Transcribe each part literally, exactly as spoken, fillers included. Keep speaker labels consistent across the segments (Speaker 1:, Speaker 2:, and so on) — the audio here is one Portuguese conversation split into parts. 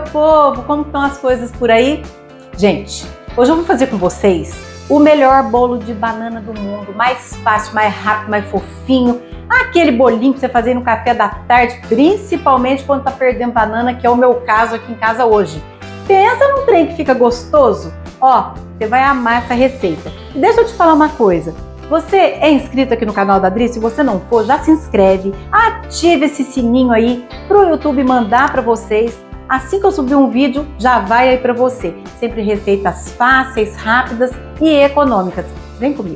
Speaker 1: povo, como estão as coisas por aí? Gente, hoje eu vou fazer com vocês o melhor bolo de banana do mundo, mais fácil, mais rápido, mais fofinho, aquele bolinho que você fazer no café da tarde, principalmente quando tá perdendo banana, que é o meu caso aqui em casa hoje. Pensa num trem que fica gostoso? Ó, você vai amar essa receita. E deixa eu te falar uma coisa. Você é inscrito aqui no canal da Dri? Se você não for, já se inscreve, ative esse sininho aí para o YouTube mandar para vocês. Assim que eu subir um vídeo, já vai aí para você. Sempre receitas fáceis, rápidas e econômicas. Vem comigo.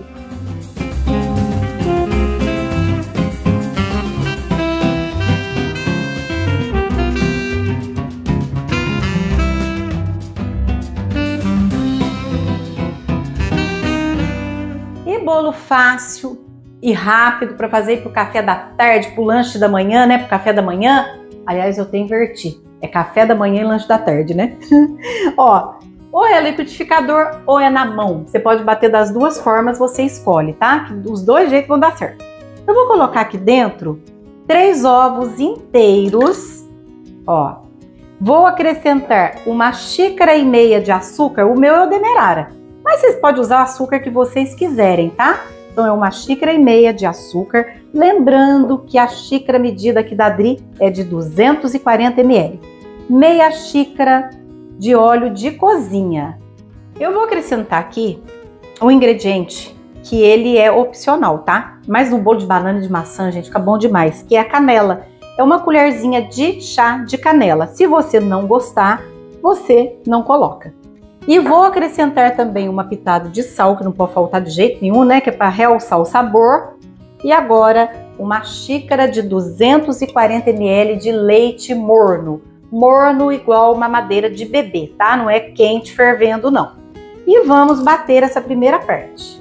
Speaker 1: Bolo fácil e rápido para fazer para o café da tarde, para o lanche da manhã, né? Para o café da manhã. Aliás, eu tenho invertido. É café da manhã e lanche da tarde, né? Ó, ou é liquidificador ou é na mão. Você pode bater das duas formas, você escolhe, tá? Os dois jeitos vão dar certo. Eu vou colocar aqui dentro três ovos inteiros. Ó, vou acrescentar uma xícara e meia de açúcar. O meu é o demerara. Mas vocês podem usar o açúcar que vocês quiserem, tá? Então é uma xícara e meia de açúcar. Lembrando que a xícara medida aqui da Dri é de duzentos e quarenta mililitros. Meia xícara de óleo de cozinha. Eu vou acrescentar aqui um ingrediente que ele é opcional, tá? Mas no bolo de banana e de maçã, gente, fica bom demais, que é a canela. É uma colherzinha de chá de canela. Se você não gostar, você não coloca. E vou acrescentar também uma pitada de sal, que não pode faltar de jeito nenhum, né? Que é para realçar o sabor. E agora, uma xícara de duzentos e quarenta mililitros de leite morno. Morno igual mamadeira de bebê, tá? Não é quente fervendo, não. E vamos bater essa primeira parte.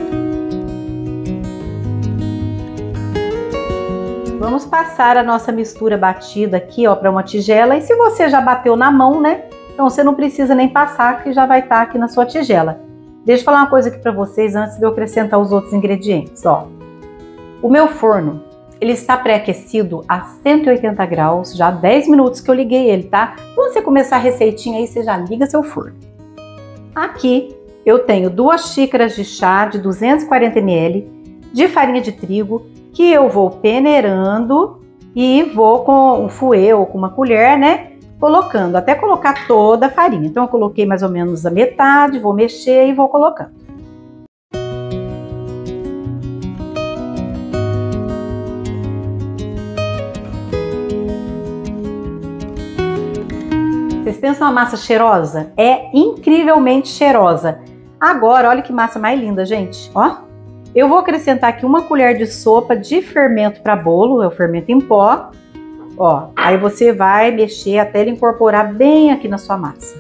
Speaker 1: Vamos passar a nossa mistura batida aqui, ó, para uma tigela. E se você já bateu na mão, né? Então você não precisa nem passar, que já vai estar aqui na sua tigela. Deixa eu falar uma coisa aqui para vocês antes de eu acrescentar os outros ingredientes, ó. O meu forno, ele está pré-aquecido a cento e oitenta graus, já há dez minutos que eu liguei ele, tá? Quando você começar a receitinha aí, você já liga seu forno. Aqui eu tenho duas xícaras de chá de duzentos e quarenta mililitros de farinha de trigo, que eu vou peneirando e vou com um fouet ou com uma colher, né? Colocando, até colocar toda a farinha. Então eu coloquei mais ou menos a metade, vou mexer e vou colocando. Vocês pensam uma massa cheirosa? É incrivelmente cheirosa. Agora, olha que massa mais linda, gente. Ó, eu vou acrescentar aqui uma colher de sopa de fermento para bolo, é o fermento em pó. Ó, aí você vai mexer até ele incorporar bem aqui na sua massa.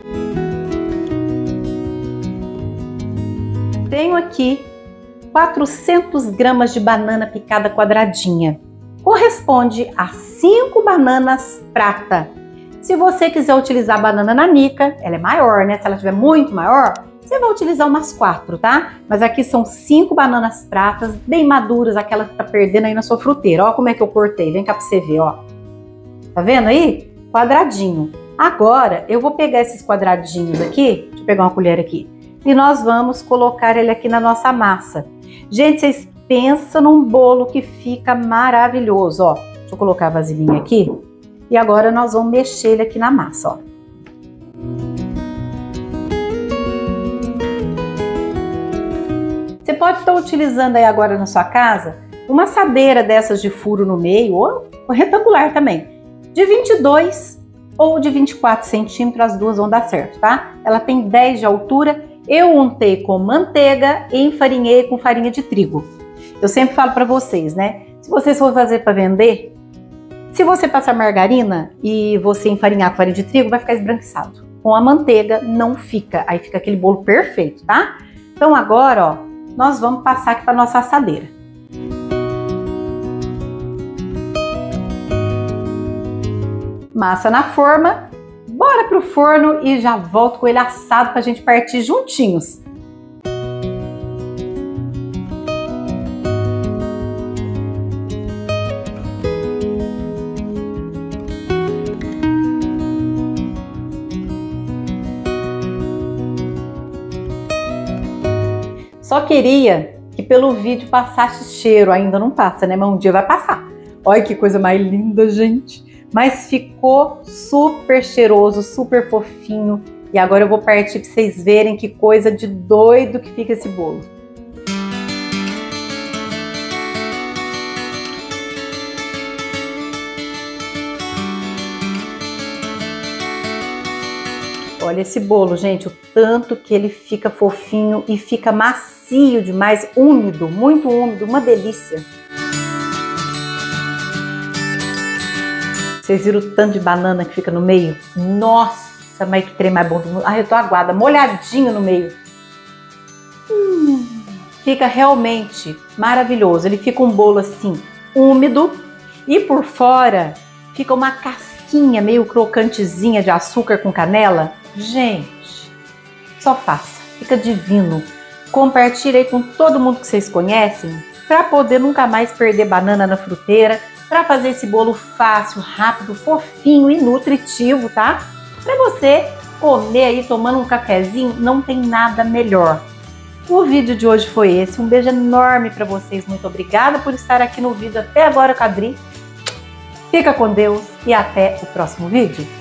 Speaker 1: Tenho aqui quatrocentas gramas de banana picada quadradinha. Corresponde a cinco bananas prata. Se você quiser utilizar a banana nanica, ela é maior, né? Se ela tiver muito maior, você vai utilizar umas quatro, tá? Mas aqui são cinco bananas pratas, bem maduras, aquela que tá perdendo aí na sua fruteira. Ó como é que eu cortei, vem cá pra você ver, ó. Tá vendo aí? Quadradinho. Agora, eu vou pegar esses quadradinhos aqui, deixa eu pegar uma colher aqui, e nós vamos colocar ele aqui na nossa massa. Gente, vocês pensam num bolo que fica maravilhoso, ó. Deixa eu colocar a vasilhinha aqui. E agora nós vamos mexer ele aqui na massa, ó. Você pode estar utilizando aí agora na sua casa uma assadeira dessas de furo no meio, ou retangular também, de vinte e dois ou de vinte e quatro centímetros, as duas vão dar certo, tá? Ela tem dez de altura, eu untei com manteiga e enfarinhei com farinha de trigo. Eu sempre falo para vocês, né? Se vocês for fazer para vender, se você passar margarina e você enfarinhar com farinha de trigo, vai ficar esbranquiçado. Com a manteiga não fica, aí fica aquele bolo perfeito, tá? Então agora, ó, nós vamos passar aqui para nossa assadeira. Massa na forma, bora pro forno e já volto com ele assado pra gente partir juntinhos. Só queria que pelo vídeo passasse cheiro, ainda não passa, né? Mas um dia vai passar. Olha que coisa mais linda, gente. Mas ficou super cheiroso, super fofinho. E agora eu vou partir para vocês verem que coisa de doido que fica esse bolo. Olha esse bolo, gente, o tanto que ele fica fofinho e fica macio demais, úmido, muito úmido, uma delícia. Vocês viram o tanto de banana que fica no meio? Nossa, mas que trem mais bom do mundo. Ai, eu tô aguada, molhadinho no meio. Hum, fica realmente maravilhoso. Ele fica um bolo assim, úmido e por fora fica uma casquinha meio crocantezinha de açúcar com canela. Gente, só faça, fica divino. Compartilhe aí com todo mundo que vocês conhecem para poder nunca mais perder banana na fruteira, para fazer esse bolo fácil, rápido, fofinho e nutritivo, tá? Para você comer aí tomando um cafezinho, não tem nada melhor. O vídeo de hoje foi esse, um beijo enorme para vocês, muito obrigada por estar aqui no vídeo até agora com a Adri. Fica com Deus e até o próximo vídeo.